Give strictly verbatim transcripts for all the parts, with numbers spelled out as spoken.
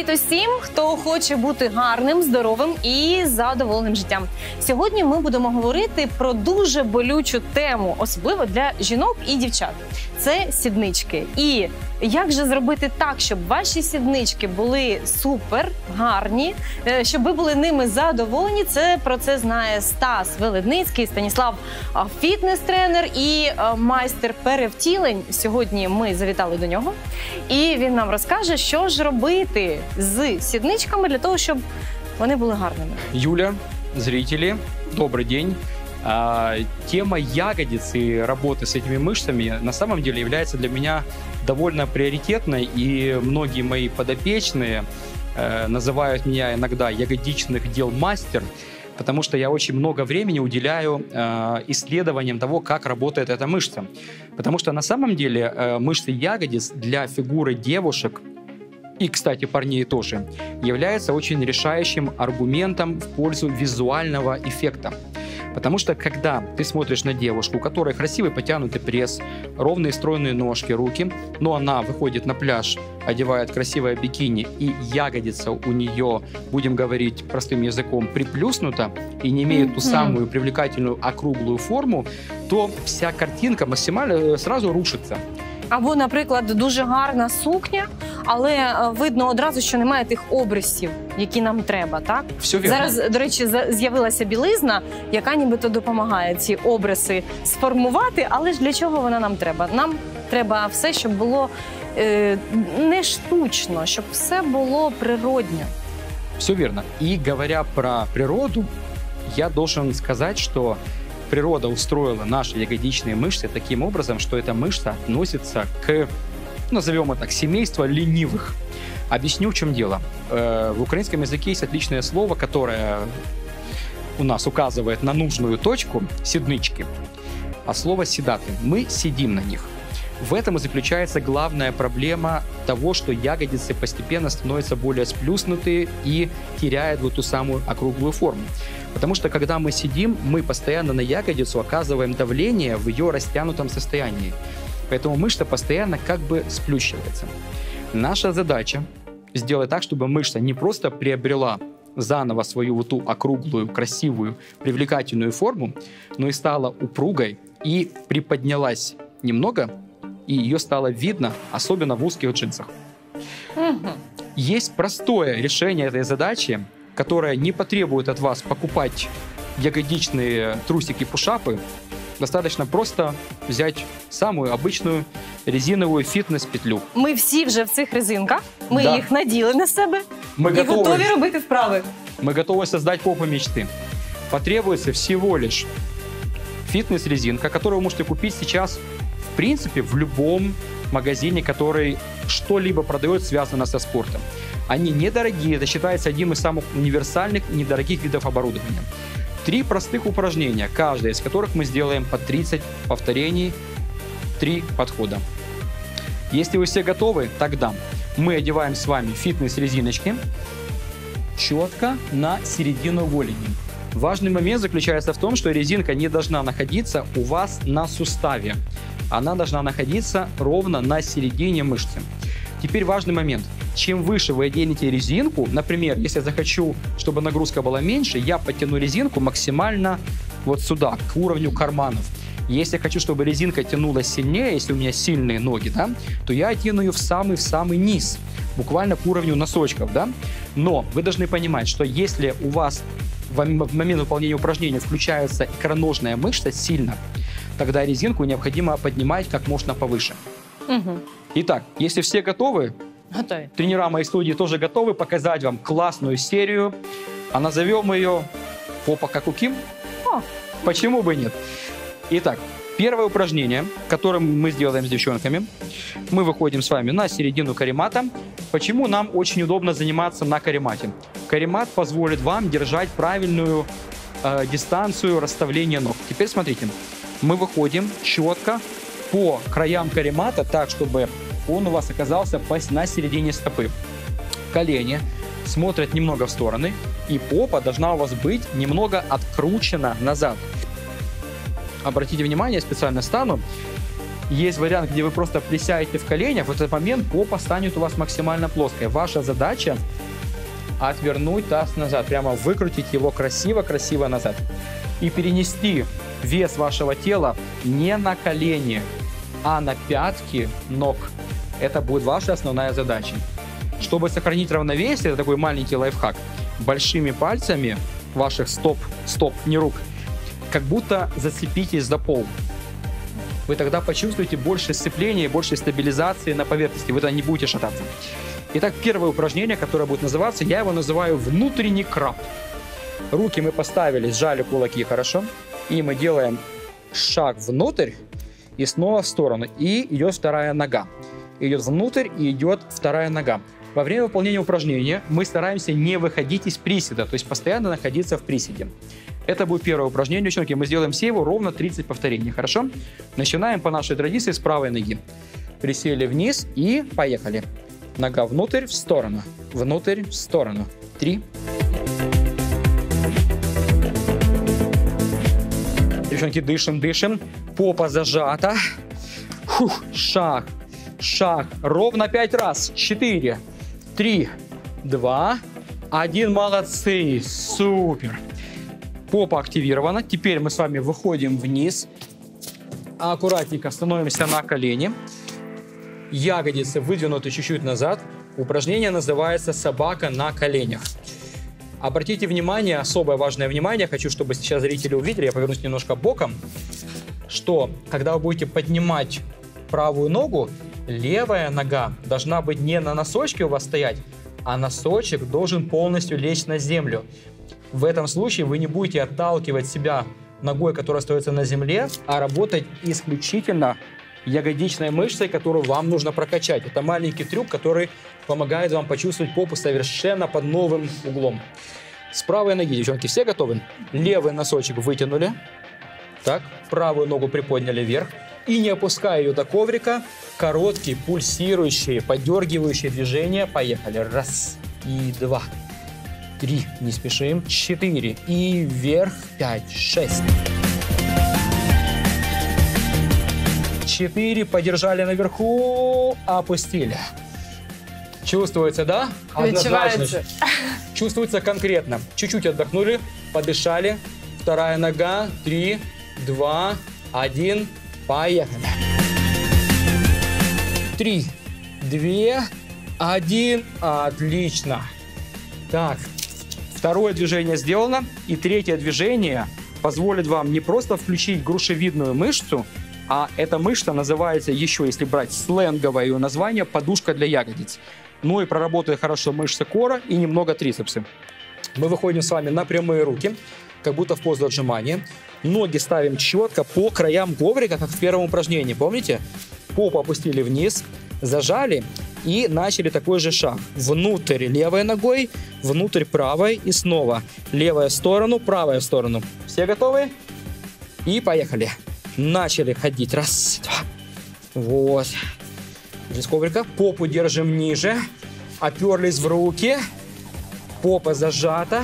Привіт усім, хто хоче бути гарним, здоровим і задоволеним життям. Сьогодні ми будемо говорити про дуже болючу тему, особливо для жінок і дівчат. Це сіднички. І як же зробити так, щоб ваші сіднички були супер гарні, щоб ви були ними задоволені? Це про це знає Стас Веледницький, Станіслав фітнес-тренер і майстер перевтілень. Сьогодні ми завітали до нього, і він нам розкаже, що ж робити з сідничками для того, щоб вони були гарними. Юля, зрители, добрый день. А, тема ягодиц и работы с этими мышцами на самом деле является для меня довольно приоритетной, и многие мои подопечные э, называют меня иногда ягодичных дел мастер, потому что я очень много времени уделяю э, исследованиям того, как работает эта мышца. Потому что на самом деле э, мышцы ягодиц для фигуры девушек и, кстати, парней тоже, является очень решающим аргументом в пользу визуального эффекта. Потому что, когда ты смотришь на девушку, у которой красивый потянутый пресс, ровные стройные ножки, руки, но она выходит на пляж, одевает красивое бикини, и ягодица у нее, будем говорить простым языком, приплюснута и не имеет ту самую привлекательную округлую форму, то вся картинка максимально сразу рушится. Або, наприклад, дуже гарна сукня, але видно одразу, що немає тих обрисів, які нам треба, так? Все вірно. Зараз, до речі, з'явилася білизна, яка нібито допомагає ці обриси сформувати, але ж для чого вона нам треба? Нам треба все, щоб було е, не штучно, щоб все було природньо. Все верно. И говоря про природу, я должен сказать, что природа устроила наши ягодичные мышцы таким образом, что эта мышца относится к, назовем это так, семейству ленивых. Объясню, в чем дело. В украинском языке есть отличное слово, которое у нас указывает на нужную точку – сиднички, а слово «седаты». Мы сидим на них. В этом и заключается главная проблема того, что ягодицы постепенно становятся более сплюснутые и теряют вот ту самую округлую форму. Потому что, когда мы сидим, мы постоянно на ягодицу оказываем давление в ее растянутом состоянии. Поэтому мышца постоянно как бы сплющивается. Наша задача сделать так, чтобы мышца не просто приобрела заново свою вот ту округлую, красивую, привлекательную форму, но и стала упругой и приподнялась немного, и ее стало видно, особенно в узких джинсах. Угу. Есть простое решение этой задачи, которое не потребует от вас покупать ягодичные трусики-пушапы. Достаточно просто взять самую обычную резиновую фітнес-петлю. Ми всі вже в цих резинках, ми Да. їх наділи на себе Ми і готові. готові робити вправи. Мы готовы создать попу мечты. Потребуется всего лишь фитнес-резинка, которую вы можете купить сейчас, в принципе, в любом магазине, который что-либо продает, связано со спортом. Они недорогие, это считается одним из самых универсальных и недорогих видов оборудования. Три простых упражнения, каждое из которых мы сделаем по тридцать повторений, три подхода. Если вы все готовы, тогда мы одеваем с вами фитнес-резиночки четко на середину голени. Важный момент заключается в том, что резинка не должна находиться у вас на суставе. Она должна находиться ровно на середине мышцы. Теперь важный момент. Чем выше вы оденете резинку, например, если я захочу, чтобы нагрузка была меньше, я подтяну резинку максимально вот сюда, к уровню карманов. Если я хочу, чтобы резинка тянулась сильнее, если у меня сильные ноги, да, то я одену ее в самый-в самый низ, буквально к уровню носочков, да. Но вы должны понимать, что если у вас в момент выполнения упражнения включается икроножная мышца сильно, тогда резинку необходимо поднимать как можно повыше. Угу. Итак, если все готовы, Готові. тренера моей студии тоже готовы показать вам классную серию, а назовем ее «Попа как у Ким». О. Почему бы нет? Итак, первое упражнение, которое мы сделаем с девчонками, мы выходим с вами на середину каремата. Почему нам очень удобно заниматься на каремате? Каремат позволит вам держать правильную э, дистанцию расставления ног. Теперь смотрите, мы выходим четко по краям каремата так, чтобы он у вас оказался на середине стопы. Колени смотрят немного в стороны, и попа должна у вас быть немного откручена назад. Обратите внимание, я специально стану есть вариант, где вы просто присядете в коленях, в этот момент попа станет у вас максимально плоской. Ваша задача отвернуть таз назад, прямо выкрутить его красиво-красиво назад. И перенести вес вашего тела не на колени, а на пятки ног. Это будет ваша основная задача. Чтобы сохранить равновесие, это такой маленький лайфхак, большими пальцами ваших стоп, стоп, не рук, как будто зацепитесь за пол. Вы тогда почувствуете больше сцепления, больше стабилизации на поверхности. Вы тогда не будете шататься. Итак, первое упражнение, которое будет называться, я его называю внутренний краб. Руки мы поставили, сжали кулаки хорошо. И мы делаем шаг внутрь и снова в сторону. И идет вторая нога. Идет внутрь и идет вторая нога. Во время выполнения упражнения мы стараемся не выходить из приседа, то есть постоянно находиться в приседе. Это будет первое упражнение, девчонки. Мы сделаем все его ровно тридцать повторений, хорошо? Начинаем по нашей традиции с правой ноги. Присели вниз и поехали. Нога внутрь, в сторону. Внутрь, в сторону. Три. Девчонки, дышим, дышим. Попа зажата. Фух, шаг, шаг. Ровно пять раз. Четыре. Три, два, один. Молодцы. Супер. Попа активирована. Теперь мы с вами выходим вниз. Аккуратненько становимся на колени. Ягодицы выдвинуты чуть-чуть назад. Упражнение называется «Собака на коленях». Обратите внимание, особое важное внимание, хочу, чтобы сейчас зрители увидели, я повернусь немножко боком, что когда вы будете поднимать правую ногу, левая нога должна быть не на носочке у вас стоять, а носочек должен полностью лечь на землю. В этом случае вы не будете отталкивать себя ногой, которая остается на земле, а работать исключительно ягодичной мышцей, которую вам нужно прокачать. Это маленький трюк, который помогает вам почувствовать попу совершенно под новым углом. С правой ноги, девчонки, все готовы? Левый носочек вытянули. Так, правую ногу приподняли вверх. И не опуская ее до коврика, короткие, пульсирующие, подергивающие движения. Поехали. Раз и два. Три. Не спешим. Четыре. И вверх. Пять. Шесть. Четыре. Подержали наверху. Опустили. Чувствуется, да? Однозначно. Чувствуется конкретно. Чуть-чуть отдохнули, подышали. Вторая нога. Три, два, один. Поехали. Три, две, один. Отлично. Так, второе движение сделано. И третье движение позволит вам не просто включить грушевидную мышцу, а эта мышца называется еще, если брать сленговое ее название, подушка для ягодиц. Ну и проработает хорошо мышцы кора и немного трицепсы. Мы выходим с вами на прямые руки, как будто в позу отжимания. Ноги ставим четко по краям коврика, как в первом упражнении. Помните? Попу опустили вниз, зажали и начали такой же шаг. Внутрь левой ногой, внутрь правой и снова. Левая в сторону, правая в сторону. Все готовы? И поехали. Начали ходить. Раз, два. Вот. Из коврика. Попу держим ниже. Оперлись в руки. Попа зажата.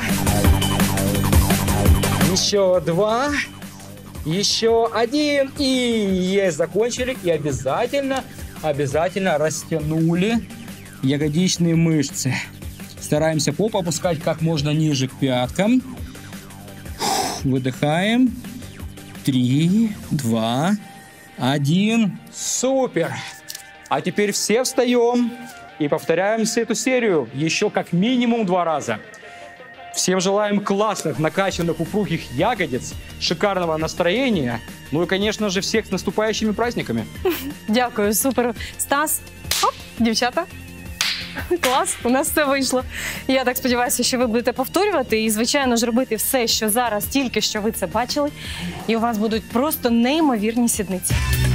Еще два. Еще один. И есть. Закончили. И обязательно, обязательно растянули ягодичные мышцы. Стараемся попу опускать как можно ниже к пяткам. Выдыхаем. Три, два, один. Супер! А теперь все встаем и повторяем всю эту серию еще как минимум два раза. Всем желаем классных, накачанных, упругих ягодиц, шикарного настроения. Ну и, конечно же, всех с наступающими праздниками. Дякую, супер. Стас, оп, дівчата. Клас, у нас все вийшло. Я так сподіваюся, що ви будете повторювати і, звичайно ж, робити все, що зараз, тільки що ви це бачили. І у вас будуть просто неймовірні сідниці.